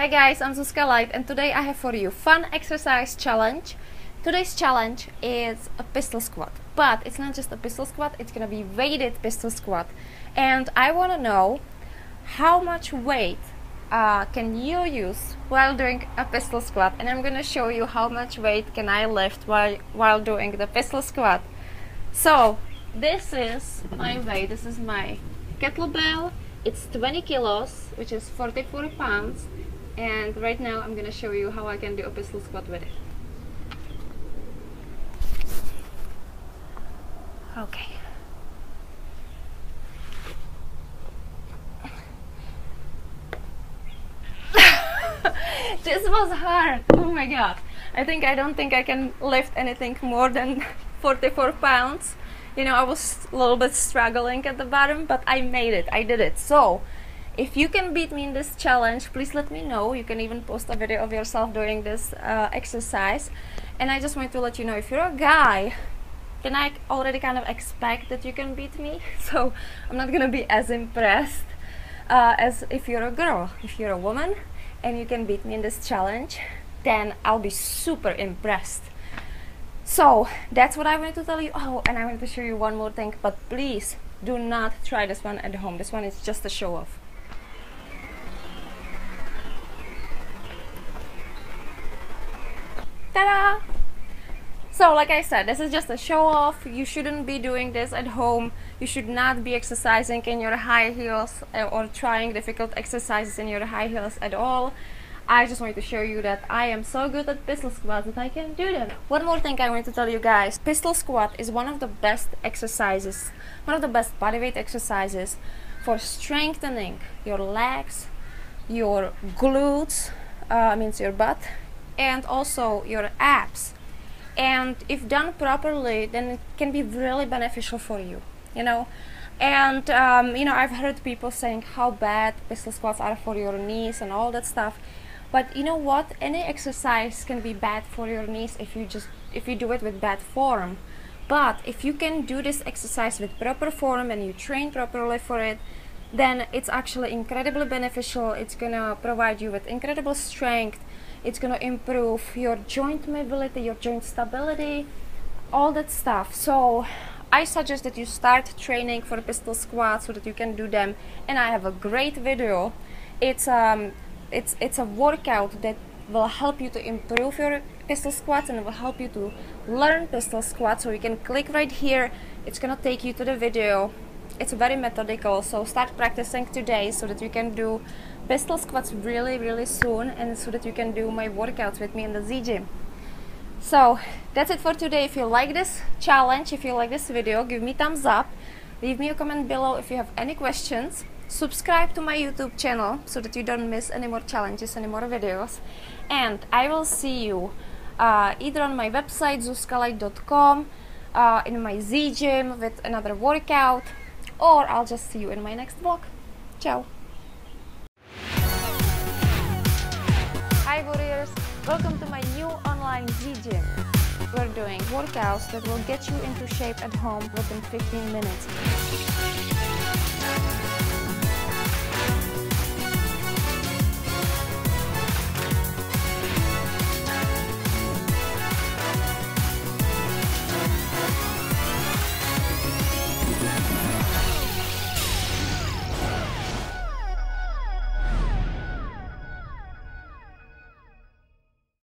Hi guys, I'm Zuzka Light and today I have for you fun exercise challenge. Today's challenge is a pistol squat, but it's not just a pistol squat, it's gonna be weighted pistol squat. And I wanna know how much weight can you use while doing a pistol squat, and I'm gonna show you how much weight can I lift while doing the pistol squat. So this is my weight, this is my kettlebell. It's 20 kilos, which is 44 pounds, and right now I'm gonna show you how I can do a pistol squat with it. Okay. This was hard. Oh my god. I don't think I can lift anything more than 44 pounds. You know, I was a little bit struggling at the bottom, but I made it. I did it. So, if you can beat me in this challenge, please let me know. You can even post a video of yourself doing this exercise. And I just want to let you know, if you're a guy, then I already kind of expect that you can beat me. So, I'm not gonna be as impressed as if you're a girl. If you're a woman and you can beat me in this challenge, then I'll be super impressed. So that's what I wanted to tell you. Oh, and I wanted to show you one more thing, but please do not try this one at home. This one is just a show off. Ta-da! So like I said, this is just a show off. You shouldn't be doing this at home. You should not be exercising in your high heels or trying difficult exercises in your high heels at all. I just wanted to show you that I am so good at pistol squats that I can do them. One more thing I want to tell you guys. Pistol squat is one of the best exercises, one of the best bodyweight exercises for strengthening your legs, your glutes, means your butt, and also your abs. And if done properly, then it can be really beneficial for you, you know. And you know, I've heard people saying how bad pistol squats are for your knees and all that stuff. But you know what? Any exercise can be bad for your knees if you do it with bad form. But if you can do this exercise with proper form and you train properly for it, then it's actually incredibly beneficial. It's gonna provide you with incredible strength. It's gonna improve your joint mobility, your joint stability, all that stuff. So I suggest that you start training for pistol squats so that you can do them. And I have a great video. It's a workout that will help you to improve your pistol squats and will help you to learn pistol squats. So you can click right here. It's gonna take you to the video. It's very methodical, so start practicing today so that you can do pistol squats really soon, and so that you can do my workouts with me in the Z Gym. So that's it for today. If you like this challenge, if you like this video, give me thumbs up, leave me a comment below if you have any questions. Subscribe to my YouTube channel so that you don't miss any more challenges, any more videos. And I will see you either on my website zuzkalight.com, in my Z Gym with another workout, or I'll just see you in my next vlog. Ciao! Hi warriors, welcome to my new online Z Gym. We're doing workouts that will get you into shape at home within 15 minutes.